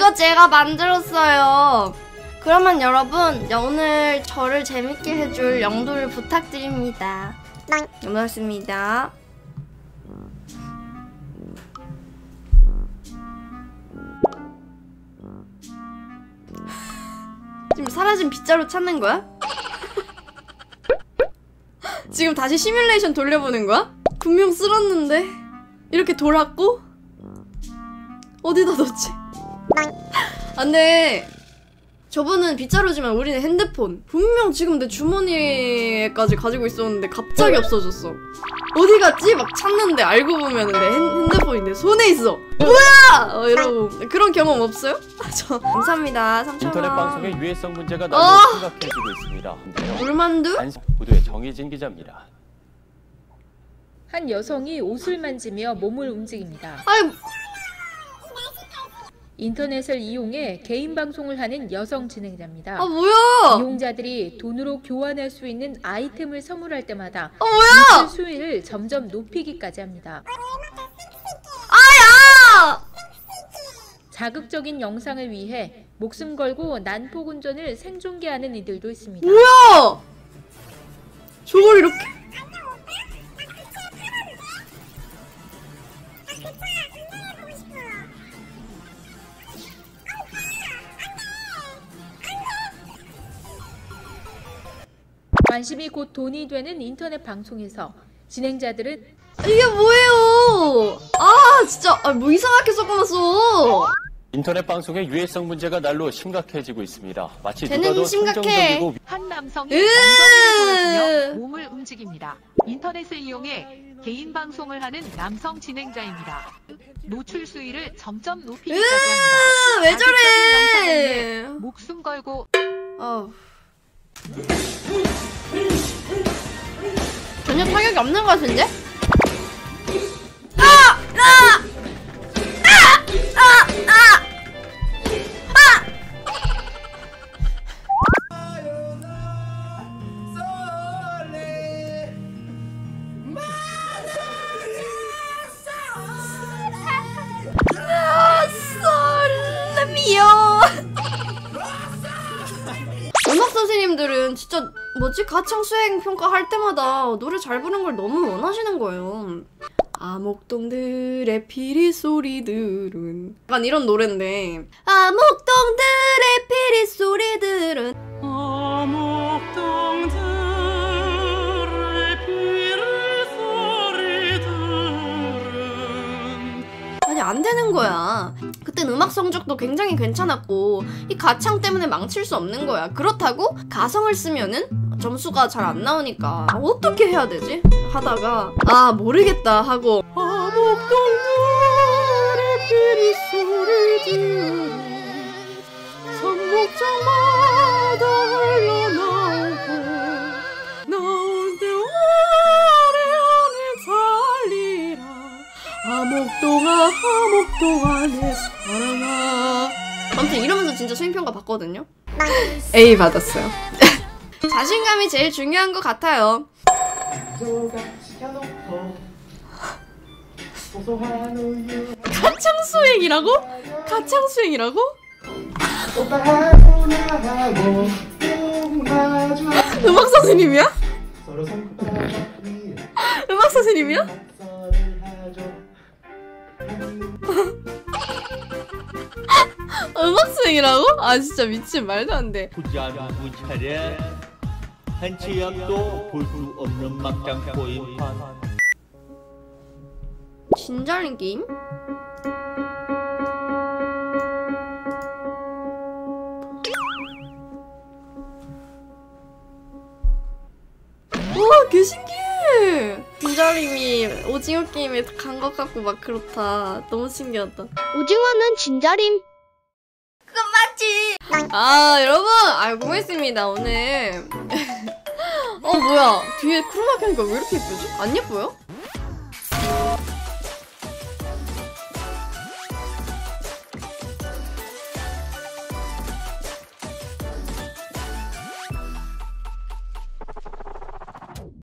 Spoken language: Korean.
이거 제가 만들었어요. 그러면 여러분 오늘 저를 재밌게 해줄 영도를 부탁드립니다. 고맙습니다. 지금 사라진 빗자루 찾는 거야? 지금 다시 시뮬레이션 돌려보는 거야? 분명 쓸었는데 이렇게 돌았고? 어디다 넣지? 안돼. 저분은 빗자루지만 우리는 핸드폰. 분명 지금 내 주머니에까지 가지고 있었는데 갑자기 없어졌어. 어디 갔지? 막 찾는데 알고 보면 내 핸드폰이 내 손에 있어. 뭐야! 이러고. 그런 경험 없어요? 저 감사합니다. 3,000원. 인터넷 방송의 유해성 문제가 날로 심각해지고 있습니다. 물만두? 보도에 정혜진 기자입니다. 한 여성이 옷을 만지며 몸을 움직입니다. 아이. 인터넷을 이용해 개인 방송을 하는 여성 진행자입니다. 아 뭐야? 이용자들이 돈으로 교환할 수 있는 아이템을 선물할 때마다 뭐야? 수위를 점점 높이기까지 합니다. 아야! 자극적인 영상을 위해 목숨 걸고 난폭 운전을 생중계하는 이들도 있습니다. 뭐야? 저걸 이렇게. 관심이 곧 돈이 되는 인터넷 방송에서 진행자들은 이게 뭐예요? 아 진짜 뭐 이상하게 섞어놨어. 인터넷 방송의 유해성 문제가 날로 심각해지고 있습니다. 마치 쟤는 누가 더 심각해. 긍정적이고 한 남성이 엉덩이를 보여주며 몸을 움직입니다. 인터넷을 이용해 개인 방송을 하는 남성 진행자입니다. 노출 수위를 점점 높이기까지 합니다. 왜 저래? 자극적인 영상을 위해 목숨 걸고 전혀 타격이 없는 것 같은데? 음악 선생님들은 진짜 뭐지? 가창 수행 평가 할 때마다 노래 잘 부르는 걸 너무 원하시는 거예요. 암흑동들의 피리 소리들은 약간 이런 노래인데 암흑동들의 피리 소리들은 암흑동들의 피리 소리들은 아니 안 되는 거야. 그땐 음악 성적도 굉장히 괜찮았고 이 가창 때문에 망칠 수 없는 거야. 그렇다고 가성을 쓰면은 점수가 잘 안 나오니까 어떻게 해야 되지? 하다가 모르겠다 하고 암흑동들의 피리 소리들은 성목장마다 흘러나오고 나온데 화려하는 달리라 암흑동아 내 사랑아. 아무튼 이러면서 진짜 수행평가 받거든요. A 받았어요. 자신감이 제일 중요한 것 같아요. 가창 수행이라고? 가창 수행이라고? 음악 선생님이야? 음악 선생님이야? 음악 수행이라고? 아 진짜 미친 말도 안 돼. 부자부 차례 한치 앞도 볼 수 없는 막장 꼬임판. 진짜는 게임? 우와 개 신기해. 진자림이 오징어 게임에 간 것 같고 막 그렇다. 너무 신기하다. 오징어는 진자림. 그건 맞지. 여러분 고맙습니다 오늘. 뭐야 뒤에 크로마 켜니까 왜 이렇게 예쁘지? 안 예뻐요?